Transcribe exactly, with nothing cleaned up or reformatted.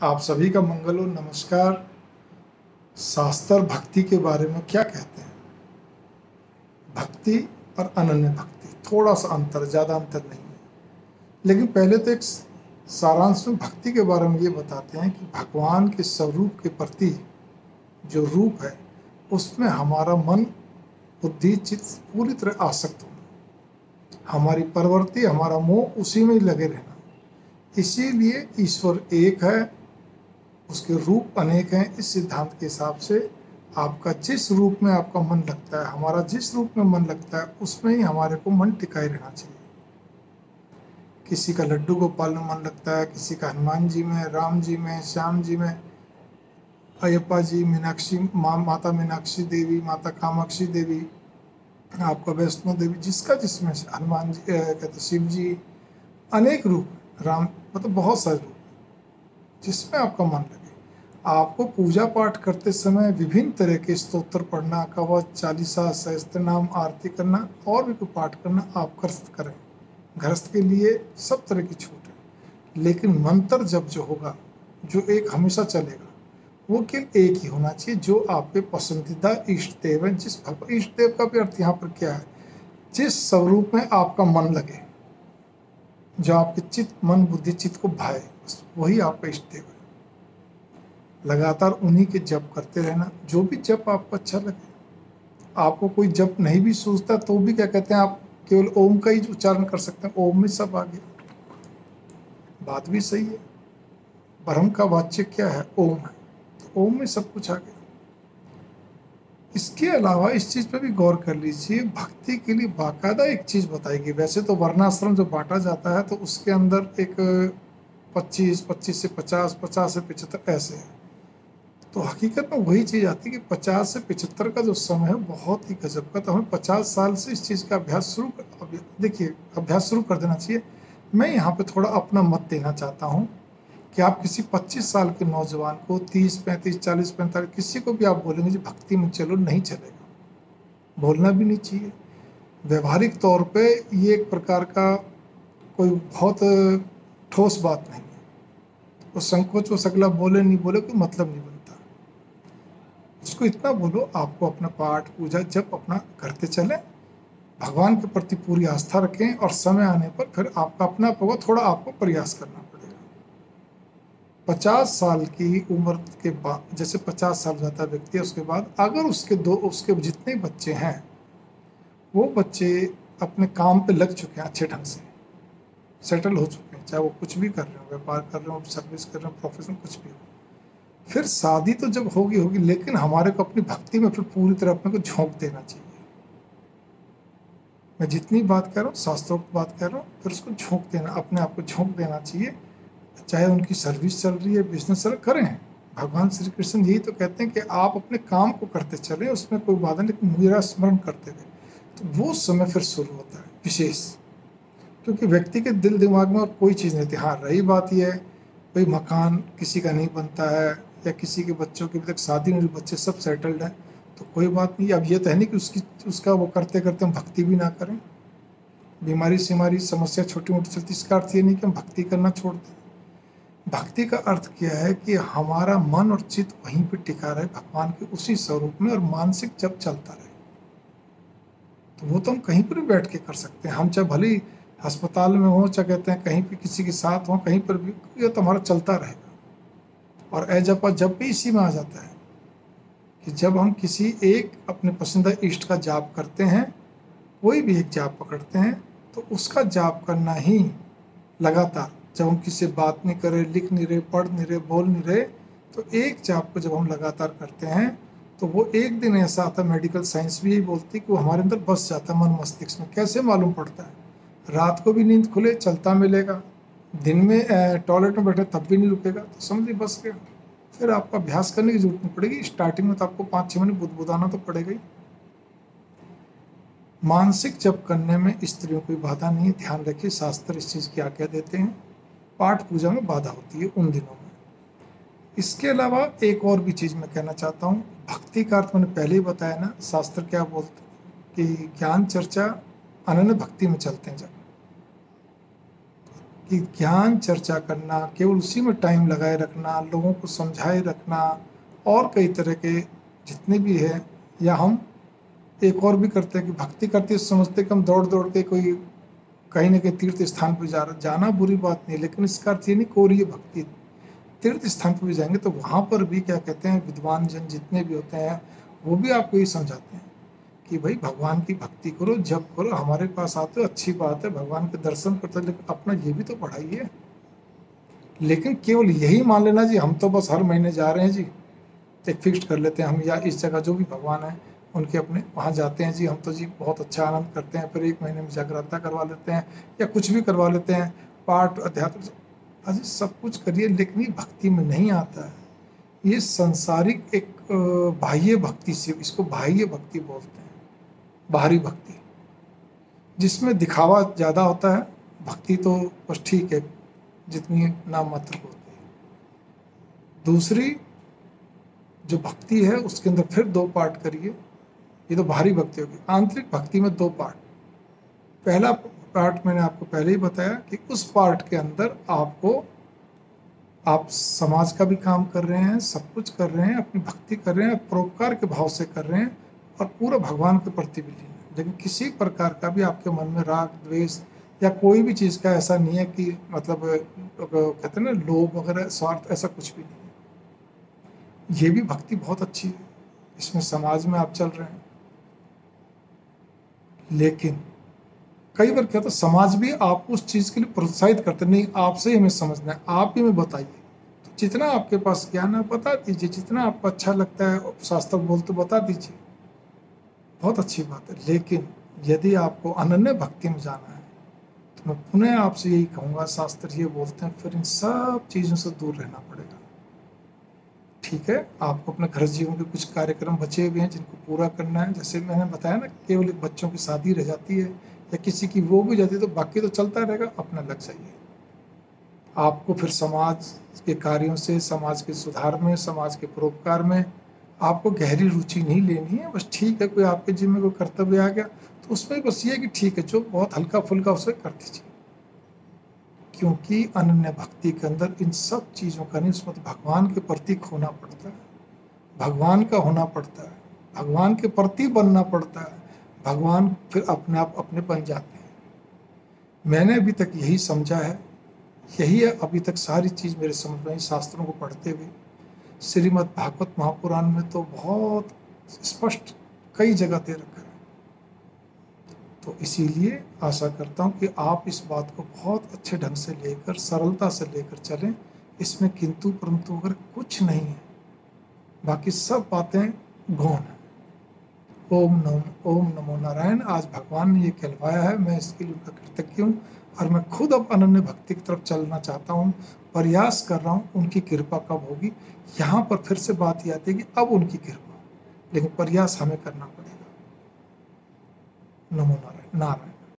आप सभी का मंगल हो। नमस्कार। शास्त्र भक्ति के बारे में क्या कहते हैं? भक्ति और अनन्य भक्ति, थोड़ा सा अंतर, ज़्यादा अंतर नहीं है। लेकिन पहले तो एक सारांश में भक्ति के बारे में ये बताते हैं कि भगवान के स्वरूप के प्रति जो रूप है उसमें हमारा मन, बुद्धि, चित्त पूरी तरह आसक्त होना, हमारी प्रवृत्ति, हमारा मोह उसी में ही लगे रहना। इसीलिए ईश्वर एक है, उसके रूप अनेक हैं। इस सिद्धांत के हिसाब से आपका जिस रूप में आपका मन लगता है, हमारा जिस रूप में मन लगता है, उसमें ही हमारे को मन टिकाए रहना चाहिए। किसी का लड्डू गोपाल में मन लगता है, किसी का हनुमान जी में, राम जी में, श्याम जी में, अयप्पा जी, मीनाक्षी माँ, माता मीनाक्षी देवी, माता कामाक्षी देवी, आपका वैष्णो देवी, जिसका जिसमें, हनुमान जी कहते शिव जी, अनेक रूप, राम, मतलब बहुत सारे रूप, जिसमें आपका मन लगे। आपको पूजा पाठ करते समय विभिन्न तरह के स्तोत्र पढ़ना, कवच, चालीसा, सहस्त्र नाम, आरती करना और भी कोई पाठ करना आप गृहस्थ करें। गृहस्थ के लिए सब तरह की छूट है। लेकिन मंत्र जब जो होगा, जो एक हमेशा चलेगा, वो केवल एक ही होना चाहिए, जो आपके पसंदीदा इष्ट देव हैं। जिस इष्ट देव का भी अर्थ यहाँ पर क्या है? जिस स्वरूप में आपका मन लगे, जो आपके चित्त, मन, बुद्धि, चित्त को भाए, वही आपका इष्ट देव है। लगातार उन्हीं के जप करते रहना, जो भी जप आपको अच्छा लगे। आपको कोई जप नहीं भी सूझता तो भी क्या कहते हैं, आप केवल ओम का ही उच्चारण कर सकते हैं, ओम में सब आ गया। बात भी सही है, ब्रह्म का वाच्य क्या है? ओम है, तो ओम में सब कुछ आ गया। इसके अलावा इस चीज़ पर भी गौर कर लीजिए, भक्ति के लिए बाकायदा एक चीज़ बताएगी। वैसे तो वर्णाश्रम जो बांटा जाता है तो उसके अंदर एक पच्चीस, पच्चीस से पचास, पचास से पचहत्तर ऐसे है। तो हकीकत में वही चीज़ आती है कि पचास से पचहत्तर का जो समय है बहुत ही गजब का। तो हमें पचास साल से इस चीज़ का अभ्यास शुरू कर, देखिए अभ्यास शुरू कर देना चाहिए। मैं यहाँ पे थोड़ा अपना मत देना चाहता हूँ कि आप किसी पच्चीस साल के नौजवान को तीस, पैंतीस, चालीस, पैंतालीस, किसी को भी आप बोलेंगे जी भक्ति में चलो, नहीं चलेगा, बोलना भी नहीं चाहिए। व्यवहारिक तौर पे ये एक प्रकार का कोई बहुत ठोस बात नहीं है। वो संकोच, वो सगला बोले नहीं बोले कोई मतलब नहीं बनता। उसको इतना बोलो, आपको अपना पाठ, पूजा, जब अपना करते चले, भगवान के प्रति पूरी आस्था रखें, और समय आने पर फिर आपका अपना होगा, थोड़ा आपको प्रयास करना पड़ेगा। पचास साल की उम्र के बाद, जैसे पचास साल जाता है व्यक्ति, उसके बाद अगर उसके दो उसके जितने बच्चे हैं वो बच्चे अपने काम पे लग चुके हैं, अच्छे ढंग से सेटल हो चुके हैं, चाहे वो कुछ भी कर रहे हो, व्यापार कर रहे हो, सर्विस कर रहे हो, प्रोफेशन कुछ भी हो, फिर शादी तो जब होगी होगी, लेकिन हमारे को अपनी भक्ति में फिर पूरी तरह अपने को झोंक देना चाहिए। मैं जितनी बात कर रहा हूँ, शास्त्रोक्त बात कर रहा हूँ, फिर उसको झोंक देना, अपने आप को झोंक देना चाहिए। चाहे उनकी सर्विस चल रही है, बिजनेस चल, करें। भगवान श्री कृष्ण यही तो कहते हैं कि आप अपने काम को करते चले, उसमें कोई बाधा नहीं, लेकिन मेरा स्मरण करते रहे। तो वो समय फिर शुरू होता है विशेष, क्योंकि व्यक्ति के दिल दिमाग में और कोई चीज़ नहीं थी। हाँ, रही बात यह है, कोई मकान किसी का नहीं बनता है, या किसी के बच्चों की अभी तक शादी नहीं, बच्चे सब सेटल्ड हैं, तो कोई बात नहीं। अब ये तो है नहीं कि उसकी उसका वो करते करते हम भक्ति भी ना करें। बीमारी से हमारी समस्या छोटी मोटी चलती, इसका अर्थ ये नहीं कि हम भक्ति करना छोड़ दें। भक्ति का अर्थ क्या है कि हमारा मन और चित्त वहीं पर टिका रहे, भगवान के उसी स्वरूप में, और मानसिक जब चलता रहे। तो वो तो हम कहीं पर भी बैठ के कर सकते हैं। हम चाहे भले ही अस्पताल में हो, चाहे कहते हैं कहीं भी किसी के साथ हो, कहीं पर भी, ये तो हमारा चलता रहेगा। और ए जप जब भी इसी में आ जाता है कि जब हम किसी एक अपने पसंदीदा इष्ट का जाप करते हैं, कोई भी एक जाप पकड़ते हैं, तो उसका जाप करना ही लगातार, जब हम किसी से बात नहीं कर रहे, लिख नहीं रहे, पढ़ नहीं रहे, बोल नहीं रहे, तो एक जाप को जब हम लगातार करते हैं तो वो एक दिन ऐसा आता है, मेडिकल साइंस भी यही बोलती है कि वो हमारे अंदर बस जाता है, मन मस्तिष्क में। कैसे मालूम पड़ता है? रात को भी नींद खुले, चलता मिलेगा, दिन में टॉयलेट में बैठे तब भी नहीं रुकेगा, तो समझिए बस गया। फिर आपको अभ्यास करने की जरूरत नहीं पड़ेगी। स्टार्टिंग में तो आपको पाँच छः महीने बुदबुदाना तो पड़ेगा ही। मानसिक जप करने में स्त्रियों की बाधा नहीं है, ध्यान रखिए, शास्त्र इस चीज़ की आज्ञा देते हैं। पाठ पूजा में बाधा होती है उन दिनों में। इसके अलावा एक और भी चीज़ मैं कहना चाहता हूँ। भक्ति का अर्थ मैंने पहले ही बताया ना, शास्त्र क्या बोलते हैं कि ज्ञान चर्चा अनन्य भक्ति में चलते हैं। जब कि ज्ञान चर्चा करना, केवल उसी में टाइम लगाए रखना, लोगों को समझाए रखना, और कई तरह के जितने भी है, या हम एक और भी करते हैं कि भक्ति करते समझते कि हम दौड़ दौड़ के कोई कहीं ना कहीं तीर्थ स्थान पर जा रहा, जाना बुरी बात नहीं, लेकिन इसका अर्थ ये नहीं कोरी भक्ति। तीर्थ स्थान पर भी जाएंगे तो वहाँ पर भी क्या कहते हैं, विद्वान जन जितने भी होते हैं वो भी आपको ये समझाते हैं कि भाई भगवान की भक्ति करो, जप करो, हमारे पास आते हो अच्छी बात है, भगवान के दर्शन करते हो, लेकिन अपना ये भी तो पढ़ाइए। लेकिन केवल यही मान लेना जी हम तो बस हर महीने जा रहे हैं जी, एक फिक्स्ड कर लेते हैं हम, या इस जगह जो भी भगवान है उनके अपने वहाँ जाते हैं जी, हम तो जी बहुत अच्छा आनंद करते हैं, फिर एक महीने में जागृता करवा लेते हैं या कुछ भी करवा लेते हैं, पाठ अध्यात्म अजी सब कुछ करिए, लेकिन ये भक्ति में नहीं आता है। ये संसारिक एक बाह्य भक्ति से, इसको बाह्य भक्ति बोलते हैं, बाहरी भक्ति, जिसमें दिखावा ज़्यादा होता है। भक्ति तो बस ठीक है जितनी नाम मात्र होती है। दूसरी जो भक्ति है उसके अंदर फिर दो पार्ट करिए, ये तो बाहरी भक्ति होगी। आंतरिक भक्ति में दो पार्ट, पहला पार्ट मैंने आपको पहले ही बताया कि उस पार्ट के अंदर आपको आप समाज का भी काम कर रहे हैं, सब कुछ कर रहे हैं, अपनी भक्ति कर रहे हैं, परोपकार के भाव से कर रहे हैं, और पूरा भगवान के प्रति भी लीन है। लेकिन किसी प्रकार का भी आपके मन में राग द्वेष या कोई भी चीज़ का ऐसा नहीं है कि मतलब कहते हैं ना लोभ वगैरह, स्वार्थ, ऐसा कुछ भी नहीं है। ये भी भक्ति बहुत अच्छी है, इसमें समाज में आप चल रहे हैं। लेकिन कई बार क्या होता है, समाज भी आपको उस चीज़ के लिए प्रोत्साहित करते नहीं, आपसे ही हमें समझना है, आप ही हमें बताइए। तो जितना आपके पास ज्ञान है बता दीजिए, जितना आपको अच्छा लगता है शास्त्र बोलते बता दीजिए, बहुत अच्छी बात है। लेकिन यदि आपको अनन्य भक्ति में जाना है तो मैं पुनः आपसे यही कहूँगा, शास्त्र ये बोलते हैं फिर इन सब चीज़ों से दूर रहना पड़ेगा। ठीक है, आपको अपने घर जीवन के कुछ कार्यक्रम बचे हुए हैं जिनको पूरा करना है, जैसे मैंने बताया ना, केवल एक बच्चों की शादी रह जाती है या किसी की वो भी जाती है तो बाकी तो चलता रहेगा, अपना लग जाइए। आपको फिर समाज के कार्यों से, समाज के सुधार में, समाज के परोपकार में आपको गहरी रुचि नहीं लेनी है। बस ठीक है, कोई आपके जिम्मे कोई कर्तव्य आ गया तो उसमें बस ये कि ठीक है, जो बहुत हल्का फुल्का उसे कर दीजिए, क्योंकि अनन्य भक्ति के अंदर इन सब चीज़ों का नहीं, उसमें तो भगवान के प्रति होना पड़ता है, भगवान का होना पड़ता है, भगवान के प्रति बनना पड़ता है, भगवान फिर अपने आप अपने बन जाते हैं। मैंने अभी तक यही समझा है, यही है अभी तक सारी चीज़ मेरे समझ में, शास्त्रों को पढ़ते हुए। श्रीमद् भागवत महापुराण में तो बहुत स्पष्ट कई जगह दे रखा है। तो इसीलिए आशा करता हूँ कि आप इस बात को बहुत अच्छे ढंग से लेकर, सरलता से लेकर चलें। इसमें किंतु परंतु अगर कुछ नहीं है, बाकी सब बातें गौण है। ओम नमो ओम नमो नारायण। आज भगवान ने ये कहलवाया है, मैं इसके लिए उनका कृतज्ञ हूँ, और मैं खुद अब अनन्य भक्ति की तरफ चलना चाहता हूँ, प्रयास कर रहा हूँ। उनकी कृपा कब होगी, यहाँ पर फिर से बात ये आती है कि अब उनकी कृपा, लेकिन प्रयास हमें करना पड़ेगा। नमो नारायण नारायण।